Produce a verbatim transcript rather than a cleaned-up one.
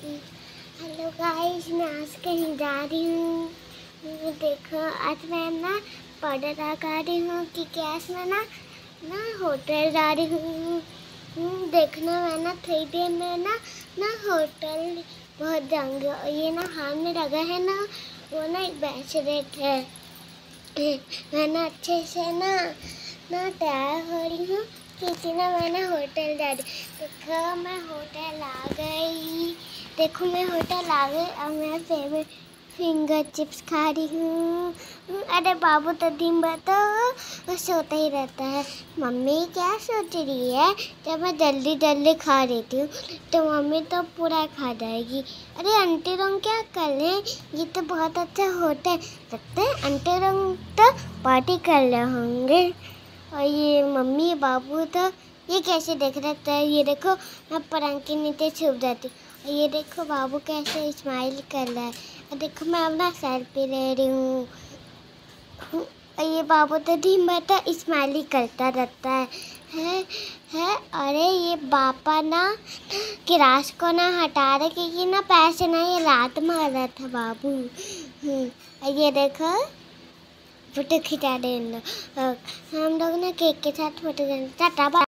Hello guys, मैं आज कहीं जा रही हूँ। देखो, आज मैं ना पाउडर लगा रही हूँ कि गैस में ना ना होटल जा रही हूँ। देखना मैं ना थ्री डे में ना ना होटल बहुत जाऊँगी। और ये ना हाथ में लगा है ना, वो ना एक ब्रेसलेट है। मैं ना अच्छे से ना ना तैयार हो रही हूँ क्योंकि ना मैं ना होटल जा रही। देखो, मैं होटल आ गई। देखो, मैं होटल आ गई और मैं फेवरेट फिंगर चिप्स खा रही हूँ। अरे बाबू तो दिन भर तो सोता ही रहता है। मम्मी क्या सोच रही है, जब मैं जल्दी जल्दी खा लेती हूँ तो मम्मी तो पूरा खा जाएगी। अरे आंटी लोग क्या कर रहे हैं, ये तो बहुत अच्छा होटल लगता है। आंटी लोग तो पार्टी कर रहे होंगे और ये मम्मी बाबू तो ये कैसे देख रहा है। ये देखो, मैं पलंग के नीचे छुप जाती हूँ। और ये देखो बाबू कैसे स्माइल कर रहा है। और देखो, मैं अपना सेल्फी ले रही हूँ। और ये बाबू तो दिन भर तो स्माइल ही करता रहता है है है अरे ये पापा ना किरास को ना हटा रहे क्योंकि ना पैसे ना ये रात मार रहा था बाबू। और ये देखो फोटो खिंचा रहे हैं हम लोग ना केक के साथ फोटो खिंचा।